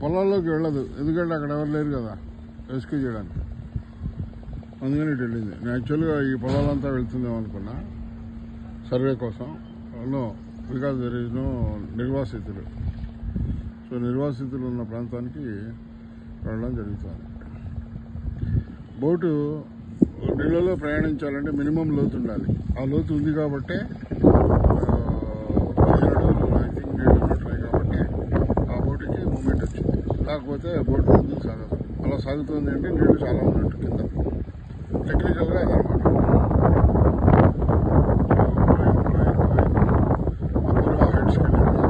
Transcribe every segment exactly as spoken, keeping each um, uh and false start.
పొలాల్లోకి వెళ్ళదు, ఎందుకంటే అక్కడ ఎవరు లేరు కదా రెస్క్యూ చేయడానికి. అందుకని ఇటు వెళ్ళింది. నేను యాక్చువల్గా ఈ పొలాలంతా వెళ్తుందేమో అనుకున్నా సర్వే కోసం. No, because there is no నిర్వాసితులు. సో నిర్వాసితులు ఉన్న ప్రాంతానికి వెళ్ళడం జరుగుతుంది. బోటు నీళ్ళలో ప్రయాణించాలంటే మినిమం లోతు ఉండాలి. ఆ లోతు ఉంది కాబట్టే పదిహేను అడుగులు ఐ థింక్ నీళ్ళు ఉన్నట్టున్నాయి కాబట్టి ఆ బోటుకి మూమెంట్ వచ్చింది. కాకపోతే బోటు ముందుకు సాగదు. అలా సాగుతుంది అంటే నీళ్లు చాలా ఉన్నట్టు కింద. టెక్నికల్గా అదనమాట. అపూర్వ హెడ్స్కి వెళ్ళింది.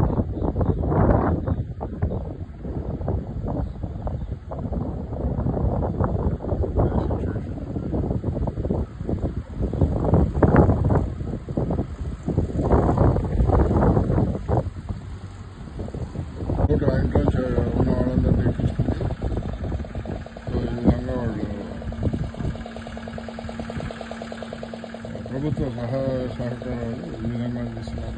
బోటు ఆ ఇంట్లో ఉన్న వాళ్ళందరినీ ఎక్కించుకుంది. సో ఈ విధంగా వాళ్ళు ప్రభుత్వ సహాయ సహకారాలు ఈ విధంగా అందిస్తున్నారు.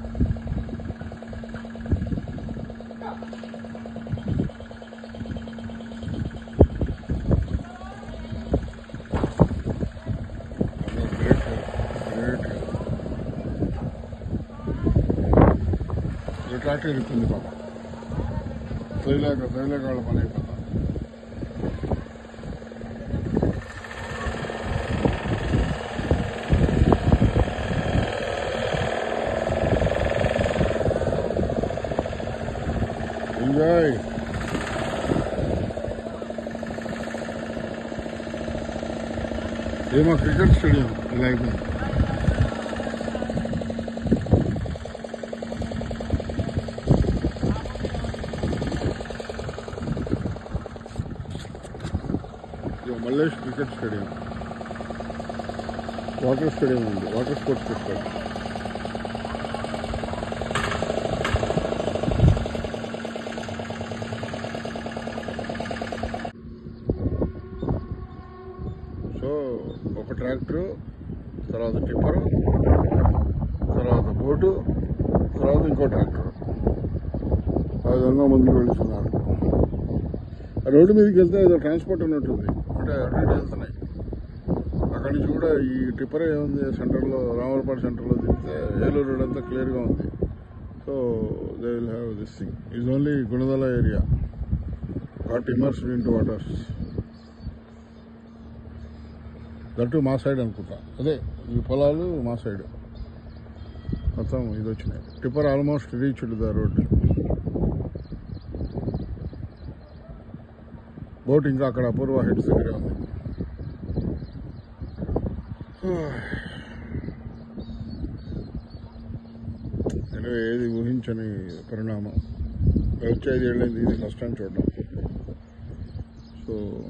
గ్రేట్ గ్రేట్ ట్రాక్టర్ ఇరుక్కుంది పాప. తొలిలేక తొలిలేక వాళ్ళ పని అయిపోతుంది. ఎంజాయ్. ఏమో క్రికెట్ స్టేడియం ఇలా అయిపోయింది. Mallesh cricket stadium, water stadium ఉంది, వాటర్ స్పోర్ట్స్ స్టేడియం. సో ఒక ట్రాక్టరు, తర్వాత టిప్పరు, తర్వాత బోటు, తర్వాత ఇంకో ట్రాక్టర్ ఆ విధంగా ముందుకు వెళ్తున్నారు. ఆ రోడ్డు మీదకి వెళ్తే ఏదో ట్రాన్స్పోర్ట్ ఉన్నట్టుంది, అంటే అటు ఇటు వెళ్తున్నాయి. అక్కడి నుంచి కూడా ఈ టిప్పర్ ఏముంది సెంటర్లో, రామవరపాడు సెంటర్లో దిగితే ఏలూరు రోడ్ అంతా క్లియర్గా ఉంది. So they will have this thing. Is only Gunadala area got immersed in to waters. That మా సైడ్ అనుకుంటా, అదే ఈ పొలాలు మా సైడ్ మొత్తం ఇది వచ్చినాయి. Tipper almost reached the road. Boat ఇంకా అక్కడ అపూర్వ హెడ్స్ దగ్గర ఉంది. ఎనివే, ఏది ఊహించని పరిణామం. వచ్చి ఐదు ఏళ్ళైంది ఇది ఫస్ట్ టైం చూడడం. So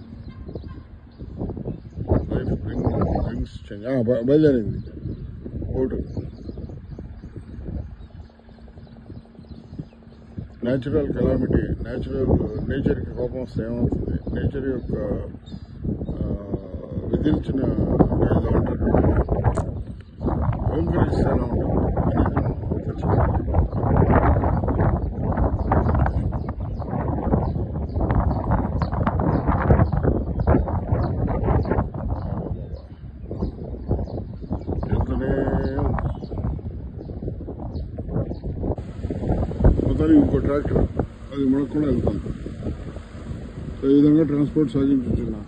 life things change. బయలుదేరింది బోటు. న్యాచురల్ కెలామిటీ, న్యాచురల్ నేచర్కి కోపం వస్తే ఏమవుతుంది, నేచర్ యొక్క విధించిన ఏదో అంటారు ఓంకరిస్తే ఎలా ఉంటుంది. వెళ్తూనే మొత్తానికి ఇంకో ట్రాక్టర్ అది ముడకుండా వెళ్తాను. సో ఈ విధంగా ట్రాన్స్పోర్ట్ సాగించున్నా.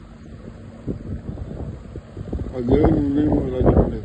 ఆ దేవుని మేము ఇలా చెప్పలేదు.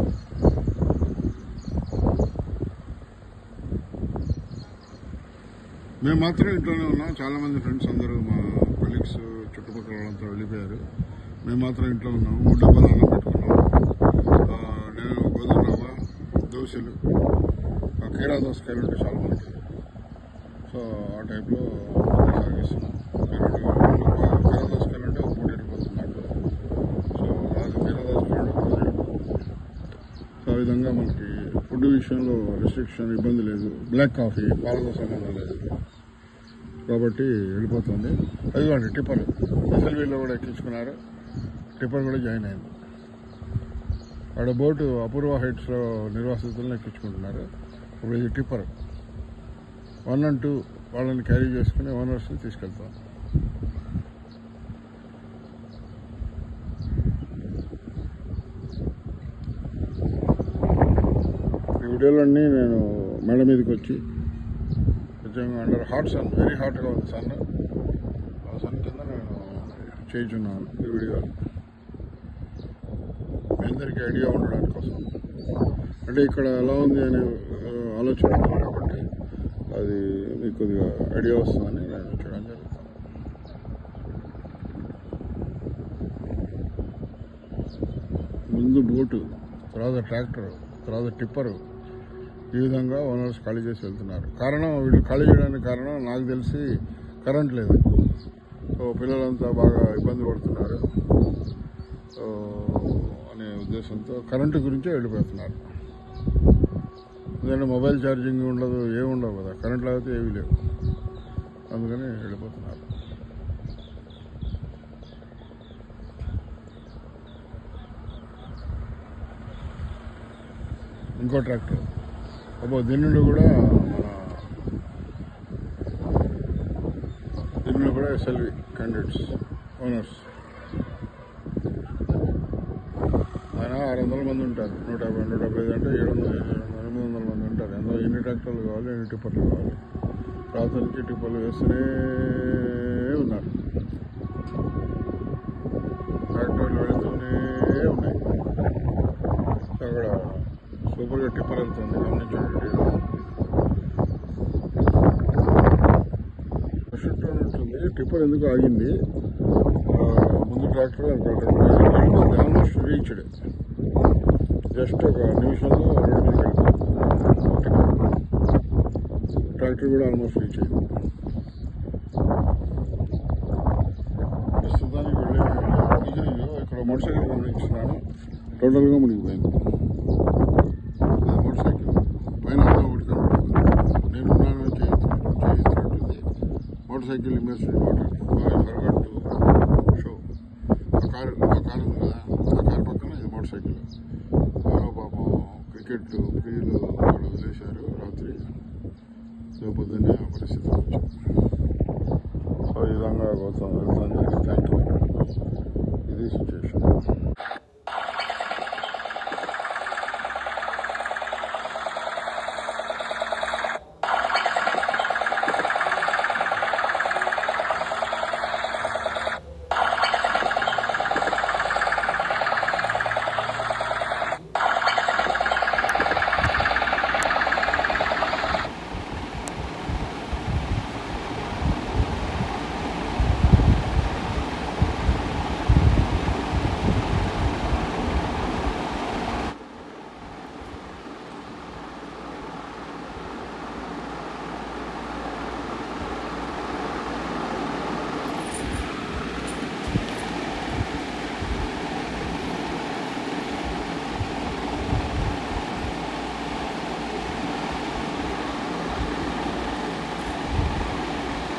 మేము మాత్రం ఇంట్లోనే ఉన్నాం. చాలామంది ఫ్రెండ్స్ అందరూ మా కొలీగ్స్ చుట్టుపక్కల వాళ్ళంతా వెళ్ళిపోయారు. మేము మాత్రం ఇంట్లో ఉన్నాము. మూడు డబ్బాలు అన్నం పెట్టుకున్నాం. నేను గోధుమ రవ్వ, దోశలు, కీరా దోసకాయలు ఉంటే చాలా మంది. సో ఆ టైప్లో సాగిస్తున్నాం. కీరా దోసకాయలు అంటే ఒక పూట వెళ్ళిపోతుంది దాంట్లో. సో అది కీరా దోసకాయలు పూట వెళ్ళిపోతుంది. సో ఆ విధంగా మనకి ఫుడ్ విషయంలో రెస్ట్రిక్షన్ ఇబ్బంది లేదు. బ్లాక్ కాఫీ పాలతో సంబంధం లేదు కాబట్టి వెళ్ళిపోతుంది. అదిగోండి టిప్పర్ ఎస్ఎల్వీలో కూడా ఎక్కించుకున్నారు. టిప్పర్ కూడా జాయిన్ అయింది. ఆడ బోటు అపూర్వ హైట్స్లో నిర్వాసితులను ఎక్కించుకుంటున్నారు. ఇప్పుడు ఇది టిప్పర్. వన్ అండ్ టూ వాళ్ళని క్యారీ చేసుకుని ఓనర్స్ని తీసుకెళ్తాం. ఈ వీడియోలన్నీ నేను మేడ మీదకి వచ్చి నిజంగా అండర్ హాట్ సన్, వెరీ హాట్గా ఉంది సన్. ఆ సన్ కింద నేను చేయించున్నాను ఈ వీడియోలు మీ అందరికీ ఐడియా ఉండడానికి కోసం. అంటే ఇక్కడ ఎలా ఉంది అనే ఆలోచన కాబట్టి అది మీకు కొద్దిగా ఐడియా వస్తుందని నేను చేయడం జరుగుతుంది. ముందు బోటు, తర్వాత ట్రాక్టర్, తర్వాత టిప్పరు, ఈ విధంగా ఓనర్స్ ఖాళీ చేసి వెళ్తున్నారు. కారణం వీళ్ళు ఖాళీ చేయడానికి కారణం నాకు తెలిసి కరెంట్ లేదు. సో పిల్లలంతా బాగా ఇబ్బంది పడుతున్నారు అనే ఉద్దేశంతో కరెంటు గురించే వెళ్ళిపోతున్నారు. ఎందుకంటే మొబైల్ ఛార్జింగ్ ఉండదు, ఏమి ఉండవు కదా, కరెంట్ లేకపోతే ఏమీ లేవు, అందుకని వెళ్ళిపోతున్నారు. ఇంకో ట్రాక్టర్ అబ్బో దీని నుండి కూడా మన దీని నుండి కూడా ఎస్ఎల్వి క్యాండిడేట్స్ ఓనర్స్. ఆయన ఆరు వందల మంది ఉంటారు, నూట యాభై నూట డెబ్బై ఐదు అంటే ఏడు వందల ఎనిమిది వందల మంది ఉంటారు. అందులో ఎన్ని ట్రాక్టర్లు కావాలి, ఎన్ని టిప్పర్లు కావాలి, రాత్రి నుంచి టిప్పర్లు వేస్తూనే ఉన్నారు. ట్రాక్టర్లు వెళుతూనే ఉన్నాయి. అక్కడ సూపర్గా టిప్పర్ వెళ్తుంది, గమనించండి. ఉంటుంది టిప్పర్ ఎందుకు ఆగింది, ముందు ట్రాక్టర్ ఆల్మోస్ట్ రీచ్డ్, జస్ట్ ఒక నిమిషంలో రోడ్డు మీదకి వెళ్తుంది. ట్రాక్టర్ కూడా ఆల్మోస్ట్ రీచ్ అయింది. ప్రస్తుతానికి వెళ్ళి ఇక్కడ మోటార్ సైకిల్ గమనించున్నాను, టోటల్గా మునిగిపోయింది. మోటార్ సైకిల్ పైన ఒకటి కనబడుతుంది, నేను చేయిస్తున్నట్టుంది. Motorcycle immersed water forgot to show. ఆ కారు ఆ కారు ఉంది కదా, ఆ కారు పక్కన ఇది మోటార్ సైకిల్. ఎవరో పాపం క్రికెట్ ప్రియులు వాళ్ళు వదిలేశారు రాత్రి, సో పొద్దున్నే ఆ పరిస్థితి వచ్చాం. సో ఈ విధంగా గౌతమ్ వెళ్తాను. Thank you. ఇది సిచ్యువేషన్.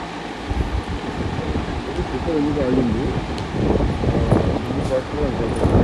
ఎందుకు ఆగింది,